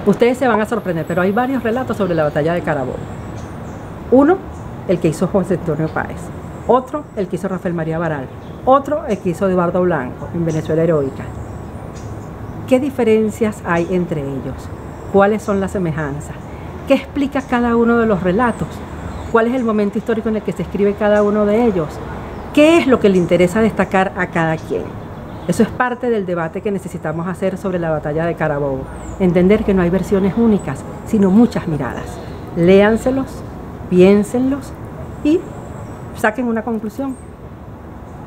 Ustedes se van a sorprender, pero hay varios relatos sobre la batalla de Carabobo. Uno, el que hizo José Antonio Páez. Otro, el que hizo Rafael María Baral. Otro, el que hizo Eduardo Blanco en Venezuela Heroica. ¿Qué diferencias hay entre ellos? ¿Cuáles son las semejanzas? ¿Qué explica cada uno de los relatos? ¿Cuál es el momento histórico en el que se escribe cada uno de ellos? ¿Qué es lo que le interesa destacar a cada quien? Eso es parte del debate que necesitamos hacer sobre la batalla de Carabobo. Entender que no hay versiones únicas, sino muchas miradas. Léanselos, piénsenlos y saquen una conclusión.